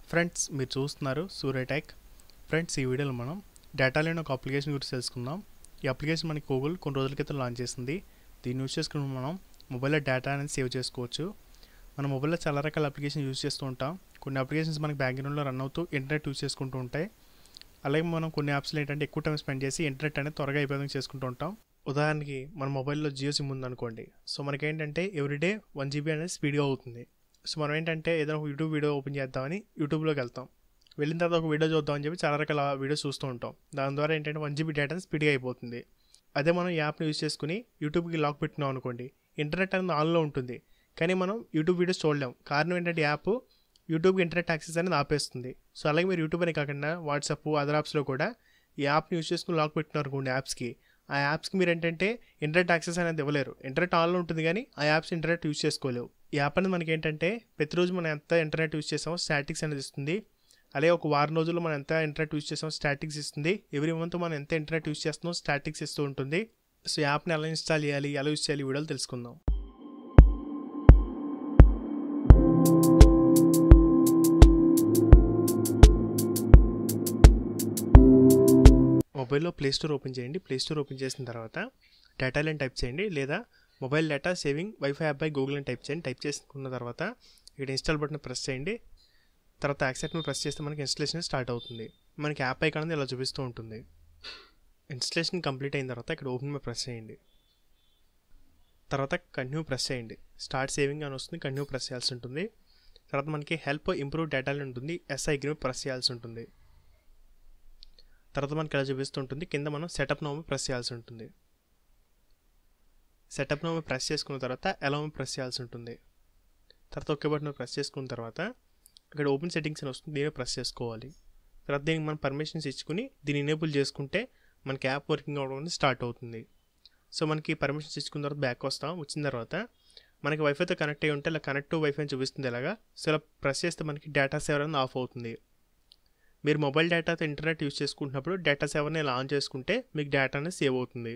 Friends మీరు చూస్తున్నారు సూర్యటెక్. Friends ఈ వీడియోలో మనం డేటా లేని ఒక అప్లికేషన్ గురించి తెలుసుకుందాం. ఈ అప్లికేషన్ మనకి గూగుల్ కొన్ని రోజుల క్రితం లాంచ్ చేసింది. దీన్ని యూజ్ చేసుకుని మనం మొబైల్లో డేటా అనేది సేవ్ చేసుకోవచ్చు. మన మొబైల్లో చాలా రకాల అప్లికేషన్ యూజ్ చేస్తూ ఉంటాం. కొన్ని అప్లికేషన్స్ మనకి బ్యాక్గ్రౌండ్లో రన్ అవుతూ ఇంటర్నెట్ యూజ్ చేసుకుంటూ ఉంటాయి. అలాగే మనం కొన్ని యాప్స్లో ఏంటంటే ఎక్కువ టైం స్పెండ్ చేసి ఇంటర్నెట్ అనేది త్వరగా అయిపోయేది చేసుకుంటూ ఉంటాం. ఉదాహరణకి మన మొబైల్లో జియో సిమ్ ఉందనుకోండి. సో మనకేంటంటే ఎవ్రీడే 1 GB అనేది స్పీడ్గా అవుతుంది. సో మనం ఏంటంటే ఏదైనా ఒక యూట్యూబ్ వీడియో ఓపెన్ చేద్దామని యూట్యూబ్లోకి వెళ్తాం. వెళ్ళిన తర్వాత ఒక వీడియో చూద్దామని చెప్పి చాలా రకాల వీడియోస్ చూస్తూ ఉంటాం. దాని ద్వారా ఏంటంటే 1 GB డేటా స్పీడ్గా అయిపోతుంది. అదే మనం యాప్ని యూజ్ చేసుకుని యూట్యూబ్కి లాక్ పెట్టినాం అనుకోండి, ఇంటర్నెట్ అనేది ఆన్లో ఉంటుంది, కానీ మనం యూట్యూబ్ వీడియోస్ చూడలేం. కారణం ఏంటంటే యాప్ యూట్యూబ్కి ఇంటర్నెట్ యాక్సెస్ అనేది ఆపేస్తుంది. సో అలాగే మీరు యూట్యూబ్ అనే కాకుండా వాట్సాప్ అదర్ యాప్స్లో కూడా ఈ యాప్ని యూజ్ చేసుకుని లాక్ పెట్టినారు అనుకోండి యాప్స్కి, ఆ యాప్స్కి మీరు ఏంటంటే ఇంటర్నెట్ యాక్సెస్ అనేది ఇవ్వలేరు. ఇంటర్నెట్ ఆన్లో ఉంటుంది కానీ ఆ యాప్స్ ఇంటర్నెట్ యూజ్ చేసుకోలేవు. ఈ యాప్ అనేది మనకి ఏంటంటే ప్రతిరోజు మనం ఎంత ఇంటర్నెట్ యూజ్ చేసామో స్టాటిక్స్ అనేది ఇస్తుంది. అలాగే ఒక వారం రోజుల్లో మనం ఎంత ఇంటర్నెట్ యూజ్ చేసామో స్టాటిక్స్ ఇస్తుంది. ఎవ్రీ మంత్ మనం ఎంత ఇంటర్నెట్ యూజ్ చేస్తున్నామో స్టాటిక్స్ ఇస్తూ ఉంటుంది. సో యాప్ని ఎలా ఇన్స్టాల్ చేయాలి, ఎలా యూజ్ చేయాలి ఈ వీడియోలో తెలుసుకుందాం. మొబైల్లో ప్లేస్టోర్ ఓపెన్ చేయండి. ప్లేస్టోర్ ఓపెన్ చేసిన తర్వాత డేటా లైన్ టైప్ చేయండి, లేదా mobile data saving wifi app by Google అని టైప్ చేయండి. టైప్ చేసుకున్న తర్వాత ఇక్కడ ఇన్స్టాల్ బటన్ ప్రెస్ చేయండి. తర్వాత యాక్సెప్ట్ మీద ప్రెస్ చేస్తే మనకి ఇన్స్టలేషన్ స్టార్ట్ అవుతుంది. మనకి యాప్ ఐకాన్ అనేది ఇలా చూపిస్తూ ఉంటుంది. ఇన్స్టలేషన్ కంప్లీట్ అయిన తర్వాత ఇక్కడ ఓపెన్ మీద ప్రెస్ చేయండి. తర్వాత కంటిన్యూ ప్రెస్ చేయండి. స్టార్ట్ సేవింగ్ అని వస్తుంది, కంటిన్యూ ప్రెస్ చేయాల్సి ఉంటుంది. తర్వాత మనకి హెల్ప్ ఇంప్రూవ్ డేటా లైన్ ఉంటుంది, ఎస్ఐ గ్రూప్ ప్రెస్ చేయాల్సి ఉంటుంది. తర్వాత మనకి ఎలా చూపిస్తుంటుంది, కింద మనం సెటప్ నౌ ప్రెస్ చేయాల్సి ఉంటుంది. సెటప్ నౌ ప్రెస్ చేసుకున్న తర్వాత అలౌ ప్రెస్ చేయాల్సి ఉంటుంది. తర్వాత ఒకే బటన్ ప్రెస్ చేసుకున్న తర్వాత ఇక్కడ ఓపెన్ సెట్టింగ్స్ అని వస్తుంది, దీన్ని ప్రెస్ చేసుకోవాలి. తర్వాత దీనికి మనం పర్మిషన్స్ ఇచ్చుకుని దీన్ని ఎనేబుల్ చేసుకుంటే మనకి యాప్ వర్కింగ్ అవ్వడం స్టార్ట్ అవుతుంది. సో మనకి పర్మిషన్స్ ఇచ్చుకున్న తర్వాత బ్యాక్ వస్తాం. వచ్చిన తర్వాత మనకి వైఫైతో కనెక్ట్ అయ్యి ఉంటే ఇలా కనెక్ట్ టు వైఫై అని చూపిస్తుంది. ఇలాగా సో ఇలా ప్రెస్ చేస్తే మనకి డేటా సేవర్ అనేది ఆఫ్ అవుతుంది. మీరు మొబైల్ డేటాతో ఇంటర్నెట్ యూజ్ చేసుకుంటున్నప్పుడు డేటా సేవర్ని ఇలా ఆన్ చేసుకుంటే మీకు డేటా అనేది సేవ్ అవుతుంది.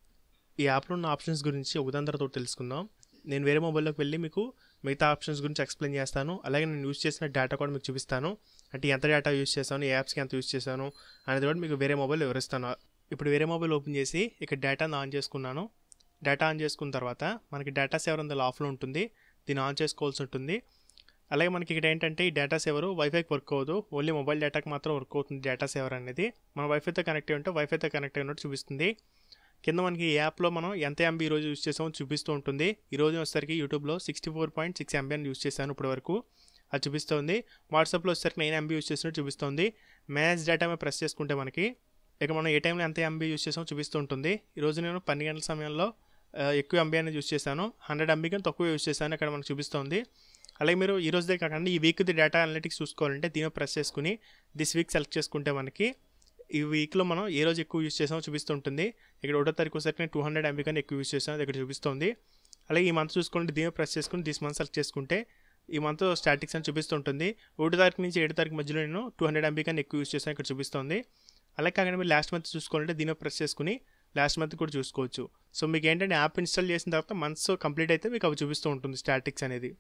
ఈ యాప్లో ఉన్న ఆప్షన్స్ గురించి ఒకదాని తర్వాత తెలుసుకుందాం. నేను వేరే మొబైల్లోకి వెళ్ళి మీకు మిగతా ఆప్షన్స్ గురించి ఎక్స్ప్లెయిన్ చేస్తాను. అలాగే నేను యూజ్ చేసిన డేటా కూడా మీకు చూపిస్తాను. అంటే ఎంత డేటా యూజ్ చేశాను, ఏ యాప్స్కి ఎంత యూజ్ చేశాను అనేది కూడా మీకు వేరే మొబైల్ వివరిస్తాను. ఇప్పుడు వేరే మొబైల్ ఓపెన్ చేసి ఇక్కడ డేటాను ఆన్ చేసుకున్నాను. డేటా ఆన్ చేసుకున్న తర్వాత మనకి డేటా సేవర్ అందులో ఆఫ్లో ఉంటుంది, దీన్ని ఆన్ చేసుకోవాల్సి ఉంటుంది. అలాగే మనకి ఇక్కడ ఏంటంటే ఈ డేటా సేవర్ వైఫైకి వర్క్ అవ్వదు, ఓన్లీ మొబైల్ డేటాకి మాత్రం వర్క్ అవుతుంది. డేటా సేవర్ అనేది మన వైఫైతో కనెక్ట్ అయ్యి ఉంటే వైఫైతో కనెక్ట్ అయినట్టు చూపిస్తుంది. కింద మనకి ఈ యాప్లో మనం ఎంత ఎంబీ ఈరోజు యూజ్ చేసామో చూపిస్తూ ఉంటుంది. ఈరోజు వచ్చేసరికి యూట్యూబ్లో 64.6 MB అని యూజ్ చేశాను ఇప్పటి వరకు, అది చూపిస్తుంది. వాట్సాప్లో వచ్చేసరికి 9 MB యూజ్ చేసినట్టు చూపిస్తుంది. మేనేజ్ డేటా మీద ప్రెస్ చేసుకుంటే మనకి ఇక మనం ఏ టైంలో ఎంత ఎంబీ యూజ్ చేసామో చూపిస్తూ ఉంటుంది. ఈరోజు నేను 12 గంటల సమయంలో ఎక్కువ ఎంబీ అనేది యూజ్ చేశాను, 100 MB కానీ తక్కువ యూజ్ చేశాను ఇక్కడ మనకు చూపిస్తుంది. అలాగే మీరు ఈ రోజుదే కాకుండా ఈ వీక్ది డేటా అనలిటిక్స్ చూసుకోవాలంటే దీని ప్రెస్ చేసుకుని దిస్ వీక్ సెలెక్ట్ చేసుకుంటే మనకి ఈ వీక్లో మనం ఏ రోజు ఎక్కువ యూజ్ చేసామో చూపిస్తుంటుంది. ఇక్కడ 1వ తారీఖు వచ్చేసరికి నేను 200 MB కానీ ఎక్కువ యూజ్ చేసాను, అది ఇక్కడ చూపిస్తుంది. అలాగే ఈ మంత్ చూసుకోండి, దీని ప్రెస్ చేసుకుని దిస్ మంత్ సెలెక్ట్ చేసుకుంటే ఈ మంత్ స్టాటిక్స్ అని చూపిస్తుంటుంది. 1వ తారీఖు నుంచి 7వ తారీఖు మధ్యలో నేను 200 MB కానీ ఎక్కువ యూజ్ చేసాను, ఇక్కడ చూపిస్తుంది. అలాగే కాకుండా మీరు లాస్ట్ మంత్ చూసుకోవాలంటే దీని ప్రెస్ చేసుకుని లాస్ట్ మంత్ కూడా చూసుకోవచ్చు. సో మీకు ఏంటంటే యాప్ ఇన్స్టాల్ చేసిన తర్వాత మంత్స్ కంప్లీట్ అయితే మీకు అవి చూపిస్తూ ఉంటుంది స్టాటిక్స్ అనేది.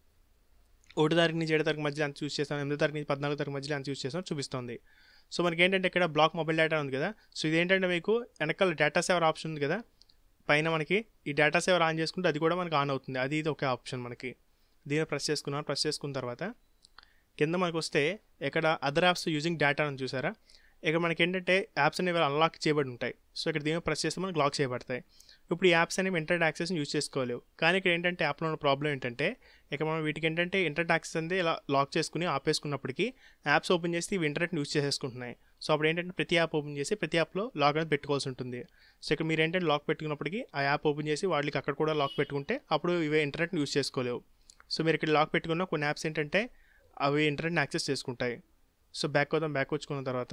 1వ తారీఖు నుంచి 7వ తారీఖు మధ్యలో ఎంత యూజ్ చేస్తాను, 8వ తారీఖు నుంచి 14వ తారీఖు మధ్యలో ఎంత యూజ్ చేస్తాను చూపిస్తుంది. సో మనకి ఏంటంటే ఇక్కడ బ్లాక్ మొబైల్ డేటా ఉంది కదా, సో ఇదేంటంటే మీకు వెనకాల డేటా సేవర్ ఆప్షన్ ఉంది కదా పైన, మనకి ఈ డేటా సేవర్ ఆన్ చేసుకుంటే అది కూడా మనకి ఆన్ అవుతుంది. అది ఇది ఒకే ఆప్షన్ మనకి. దీన్ని ప్రెస్ చేసుకున్నాను. ప్రెస్ చేసుకున్న తర్వాత కింద మనకు వస్తే ఇక్కడ అదర్ యాప్స్ యూజింగ్ డేటా అని చూసారా, ఇక్కడ మనకి ఏంటంటే యాప్స్ అనేవి అన్లాక్ చేయబడి ఉంటాయి. సో ఇక్కడ దీన్ని ప్రెస్ చేస్తే మనకి లాక్ చేయబడతాయి. ఇప్పుడు ఈ యాప్స్ అనేవి ఇంటర్నెట్ యాక్సెస్ని యూజ్ చేసుకోలేవు. కానీ ఇక్కడ ఏంటంటే యాప్లో ఉన్న ప్రాబ్లం ఏంటంటే ఇక మనం వీటికి ఏంటంటే ఇంటర్నెట్ యాక్సెస్ అనేది ఇలా లాక్ చేసుకుని ఆపేసుకున్నప్పటికీ యాప్స్ ఓపెన్ చేసి ఇవి ఇంటర్నెట్ని యూజ్ చేసేసుకుంటున్నాయి. సో అప్పుడు ఏంటంటే ప్రతి యాప్ ఓపెన్ చేసి ప్రతి యాప్లో లాక్ అనేది పెట్టుకోవాల్సి ఉంటుంది. సో ఇక్కడ మీరు ఏంటంటే లాక్ పెట్టుకున్నప్పటికీ ఆ యాప్ ఓపెన్ చేసి వాళ్ళకి అక్కడ కూడా లాక్ పెట్టుకుంటే అప్పుడు ఇవే ఇంటర్నెట్ని యూజ్ చేసుకోలేవు. సో మీరు ఇక్కడ లాక్ పెట్టుకున్న కొన్ని యాప్స్ ఏంటంటే అవి ఇంటర్నెట్ని యాక్సెస్ చేసుకుంటాయి. సో బ్యాక్ వద్దాం. బ్యాక్ వచ్చుకున్న తర్వాత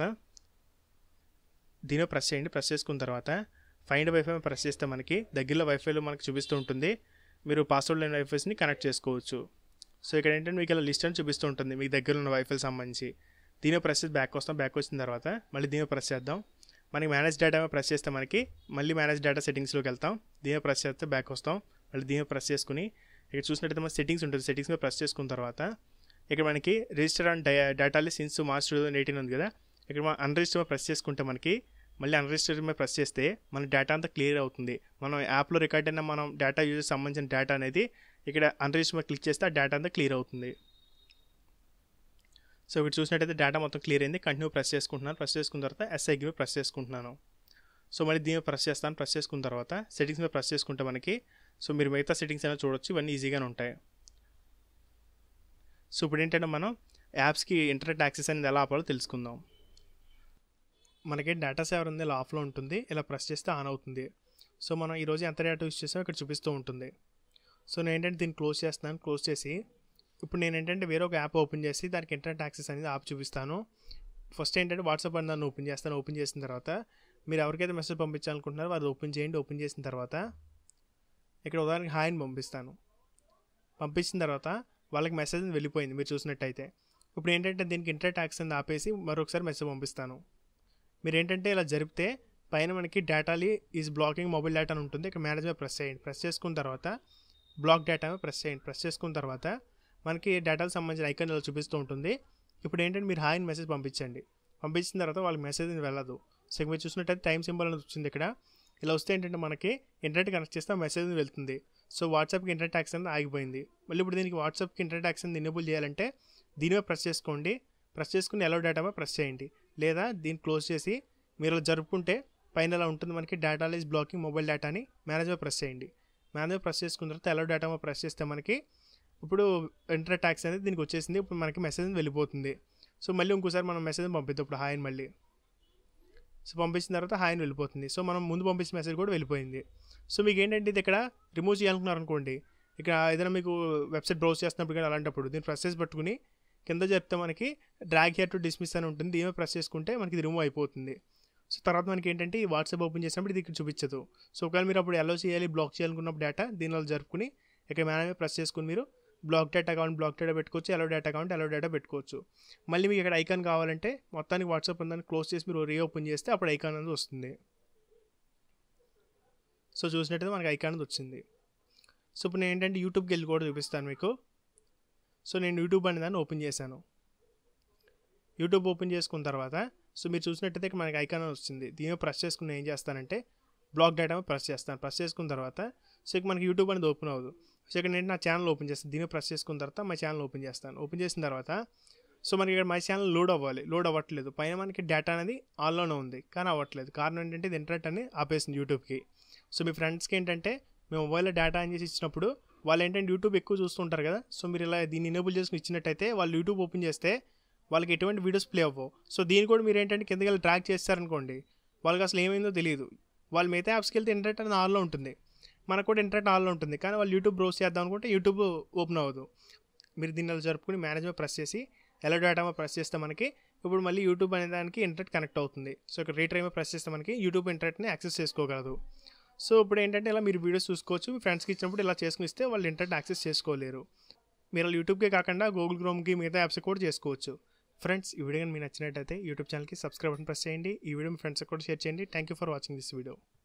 దీని ప్రెస్ చేయండి. ప్రెస్ చేసుకున్న తర్వాత ఫైండ్ వైఫై ప్రెస్ చేస్తే మనకి దగ్గరలో వైఫైలో మనకి చూపిస్తూ ఉంటుంది. మీరు పాస్వర్డ్ లేని వైఫైస్ని కనెక్ట్ చేసుకోవచ్చు. సో ఇక్కడ ఏంటంటే మీకు ఇలా లిస్ట్ అని చూపిస్తూ ఉంటుంది మీకు దగ్గర ఉన్న వైఫైకి సంబంధించి. దీని ప్రెస్ చేసి బ్యాక్ వస్తాం. బ్యాక్ వచ్చిన తర్వాత మళ్ళీ దీని ప్రెస్ చేద్దాం. మనకి మేనేజ్ డేటా ప్రెస్ చేస్తే మనకి మళ్ళీ మేనేజ్ డేటా సెట్టింగ్స్లోకి వెళ్తాం. దీని ప్రెస్ చేస్తే బ్యాక్ వస్తాం. మళ్ళీ దీని ప్రెస్ చేసుకుని ఇక్కడ చూసినట్టయితే మన సెట్టింగ్స్ ఉంటుంది. సెట్టింగ్స్ మీద ప్రెస్ చేసుకున్న తర్వాత ఇక్కడ మనకి register on data since March 2018 ఉంది కదా, ఇక్కడ మనం అన్రిజిస్టర్ ప్రెస్ చేసుకుంటే మనకి మళ్ళీ అన్రిజిస్టర్ మీద ప్రెస్ చేస్తే మన డేటా అంతా క్లియర్ అవుతుంది. మనం యాప్లో రికార్డ్ అయిన మనం డేటా యూజర్ సంబంధించిన డేటా అనేది ఇక్కడ అన్రిజిస్టర్ మీద క్లిక్ చేస్తే ఆ డేటా అంతా క్లియర్ అవుతుంది. సో ఇక్కడ చూసినట్టయితే డేటా మొత్తం క్లియర్ అయింది. కంటిన్యూ ప్రెస్ చేసుకుంటున్నాను. ప్రెస్ చేసుకున్న తర్వాత ఎస్ఐకి మీద ప్రెస్ చేసుకుంటున్నాను. సో మళ్ళీ దీని మీద ప్రెస్ చేస్తాను. ప్రెస్ చేసుకున్న తర్వాత సెట్టింగ్స్ మీద ప్రెస్ చేసుకుంటే మనకి సో మీరు మిగతా సెట్టింగ్స్ అయినా చూడొచ్చు. ఇవన్నీ ఈజీగానే ఉంటాయి. సో ఇప్పుడు ఏంటంటే మనం యాప్స్కి ఇంటర్నెట్ యాక్సెస్ అనేది ఎలా ఆపాలో తెలుసుకుందాం. మనకి డేటా సేవర్ ఉంది, ఇలా ఆఫ్లో ఉంటుంది. ఇలా ప్రెస్ చేస్తే ఆన్ అవుతుంది. సో మనం ఈరోజు ఎంత డేటా యూస్ చేసామో ఇక్కడ చూపిస్తూ ఉంటుంది. సో నేను ఏంటంటే దీన్ని క్లోజ్ చేస్తున్నాను. క్లోజ్ చేసి ఇప్పుడు నేను ఏంటంటే వేరే ఒక యాప్ ఓపెన్ చేసి దానికి ఇంటర్నెట్ యాక్సెస్ అనేది ఆప్ చూపిస్తాను. ఫస్ట్ ఏంటంటే వాట్సాప్ అని దాన్ని ఓపెన్ చేస్తాను. ఓపెన్ చేసిన తర్వాత మీరు ఎవరికైతే మెసేజ్ పంపించాలనుకుంటున్నారో అది ఓపెన్ చేయండి. ఓపెన్ చేసిన తర్వాత ఇక్కడ ఉదాహరణకి హాయ్ అని పంపిస్తాను. పంపించిన తర్వాత వాళ్ళకి మెసేజ్ వెళ్ళిపోయింది మీరు చూసినట్టయితే. ఇప్పుడు ఏంటంటే దీనికి ఇంటర్నెట్ యాక్సెస్ అనేది ఆపేసి మరొకసారి మెసేజ్ పంపిస్తాను. మీరు ఏంటంటే ఇలా జరిపితే పైన మనకి Datally is blocking mobile data అని ఉంటుంది. ఇక్కడ మేనేజ్ మీద ప్రెస్ చేయండి. ప్రెస్ చేసుకున్న తర్వాత బ్లాక్ డేటా మీద ప్రెస్ చేయండి. ప్రెస్ చేసుకున్న తర్వాత మనకి డేటాకి సంబంధించిన ఐకాన్ ఇలా చూపిస్తూ ఉంటుంది. ఇప్పుడు ఏంటంటే మీరు హాయ్ మెసేజ్ పంపించండి. పంపించిన తర్వాత వాళ్ళకి మెసేజ్ వెళ్ళదు. సో మీరు చూసినట్టయితే టైం సింబల్ అనేది వచ్చింది ఇక్కడ. ఇలా వస్తే ఏంటంటే మనకి ఇంటర్నెట్ కనెక్ట్ చేస్తే మెసేజ్ వెళ్తుంది. సో వాట్సాప్కి ఇంటర్నెట్ యాక్సెస్ అనేది ఆగిపోయింది. మళ్ళీ ఇప్పుడు దీనికి వాట్సాప్కి ఇంటర్నెట్ యాక్సెస్ ఎనేబుల్ చేయాలంటే దీని మీద ప్రెస్ చేసుకోండి. ప్రెస్ చేసుకుని ఎలో డేటా మీద ప్రెస్ చేయండి. లేదా దీన్ని క్లోజ్ చేసి మీరు ఇలా జరుపుకుంటే పైన ఇలా ఉంటుంది మనకి data is blocking mobile data అని మేనేజ్ మీద ప్రెస్ చేయండి. మేనేజ్ మీద ప్రెస్ చేసుకున్న తర్వాత ఎలో డేటా మీద ప్రెస్ చేస్తే మనకి ఇప్పుడు ఇంటర్నెట్ యాక్సెస్ అనేది దీనికి వచ్చేసింది. ఇప్పుడు మనకి మెసేజ్ వెళ్ళిపోతుంది. సో మళ్ళీ ఇంకోసారి మనం మెసేజ్ పంపిద్దాం. ఇప్పుడు హాయ్ మళ్ళీ సో పంపించిన తర్వాత హాయ్ అని వెళ్ళిపోతుంది. సో మనం ముందు పంపించిన మెసేజ్ కూడా వెళ్ళిపోయింది. సో మీకు ఏంటంటే ఇది ఇక్కడ రిమూవ్ చేయాలనుకున్నారు అనుకోండి, ఇక్కడ ఏదైనా మీకు వెబ్సైట్ బ్రౌజ్ చేస్తున్నప్పుడు కానీ అలాంటప్పుడు దీన్ని ప్రెస్ చేసి పట్టుకుని కింద చెప్తే మనకి డ్రాగ్ హియర్ టు డిస్మిస్ అని ఉంటుంది. దీని ప్రెస్ చేసుకుంటే మనకి ఇది రిమూవ్ అయిపోతుంది. సో తర్వాత మనకి ఏంటంటే ఈ వాట్సాప్ ఓపెన్ చేసినప్పుడు ఇది ఇక్కడ చూపించదు. సో ఒకవేళ మీరు అప్పుడు ఎలో చేయాలి బ్లాక్ చేయాలనుకున్నప్పుడు డేటా దీనిలో జరుపుకుని ఇక్కడ మేనేజ్ ప్రెస్ చేసుకుని మీరు block data account block data పెట్టుకోవచ్చు, allow data account allow data పెట్టుకోవచ్చు. మళ్ళీ మీకు ఇక్కడ ఐకాన్ కావాలంటే మొత్తానికి వాట్సాప్ ఉందని క్లోజ్ చేసి మీరు రీఓపెన్ చేస్తే అప్పుడు ఐకాన్ అనేది వస్తుంది. సో చూసినట్టయితే మనకి ఐకాన్ అనేది వచ్చింది. సో ఇప్పుడు నేను ఏంటంటే యూట్యూబ్కి వెళ్ళి కూడా చూపిస్తాను మీకు. సో నేను యూట్యూబ్ అనే దాన్ని ఓపెన్ చేశాను. యూట్యూబ్ ఓపెన్ చేసుకున్న తర్వాత సో మీరు చూసినట్టయితే ఇక్కడ మనకి ఐకాన్ వచ్చింది. దీని ప్రెస్ చేసుకుని ఏం చేస్తానంటే బ్లాక్ డేటా ప్రెస్ చేస్తాను. ప్రెస్ చేసుకున్న తర్వాత సో ఇక్కడ మనకి యూట్యూబ్ అనేది ఓపెన్ అవ్వదు. సో ఇక్కడ నేను నా ఛానల్ ఓపెన్ చేస్తాను. దీన్ని ప్రెస్ చేసుకున్న తర్వాత మై ఛానల్ ఓపెన్ చేస్తాను. ఓపెన్ చేసిన తర్వాత సో మనకి ఇక్కడ మై ఛానల్ లోడ్ అవ్వాలి. లోడ్ అవ్వట్లేదు. పైన మనకి డేటా అనేది ఆన్లోనే ఉంది కానీ అవ్వట్లేదు. కారణం ఏంటంటే ఇది ఇంటర్నెట్ అని ఆపేసింది యూట్యూబ్కి. సో మీ ఫ్రెండ్స్కి ఏంటంటే మేము మొబైల్లో డేటా ఆన్ చేసి ఇచ్చినప్పుడు వాళ్ళు ఏంటంటే యూట్యూబ్ ఎక్కువ చూస్తుంటారు కదా. సో మీరు ఇలా దీన్ని ఎనేబుల్ చేసుకుని ఇచ్చినట్టయితే వాళ్ళు యూట్యూబ్ ఓపెన్ చేస్తే వాళ్ళకి ఎటువంటి వీడియోస్ ప్లే అవ్వవు. సో దీన్ని కూడా మీరు ఏంటంటే కిందకి వెళ్ళి ట్రాక్ చేస్తారనుకోండి వాళ్ళకి అసలు ఏమైందో తెలియదు. వాళ్ళు మిగతా యాప్స్కి వెళ్తే ఇంటర్నెట్ అనేది ఆన్లో ఉంటుంది, మనకు కూడా ఇంటర్నెట్ ఆన్లో ఉంటుంది. కానీ వాళ్ళు యూట్యూబ్ బ్రౌజ్ చేద్దాం అనుకుంటే యూట్యూబ్ ఓపెన్ అవ్వదు. మీరు దీన్ని అలా జరుపుకుని మేనేజ్ మీద ప్రెస్ చేసి ఎలా డేటా మీద ప్రెస్ చేస్తే మనకి ఇప్పుడు మళ్ళీ యూట్యూబ్ అనే దానికి ఇంటర్నెట్ కనెక్ట్ అవుతుంది. సో ఇక్కడ రీట్రై మీద ప్రెస్ చేస్తే మనకి యూట్యూబ్ ఇంటర్నెట్ని యాక్సెస్ చేసుకోగలదు. సో ఇప్పుడు ఏంటంటే ఇలా మీరు వీడియోస్ చూసుకోవచ్చు. మీ ఫ్రెండ్స్కి ఇచ్చినప్పుడు ఇలా చేసుకుని ఇస్తే వాళ్ళు ఇంటర్నెట్ యాక్సెస్ చేసుకోలేరు. మీరు యూట్యూబ్కే కాకుండా గూగుల్ క్రోమ్కి మిగతా యాప్స్ కూడా చేసుకోవచ్చు. ఫ్రెండ్స్ ఈ వీడియో కానీ మీకు నచ్చినట్టయితే యూట్యూబ్ ఛానల్కి సబ్స్క్రైబ్ బటన్ ప్రెస్ చేయండి. ఈ వీడియో మీ ఫ్రెండ్స్కి కూడా షేర్ చేయండి. Thank you for watching this video.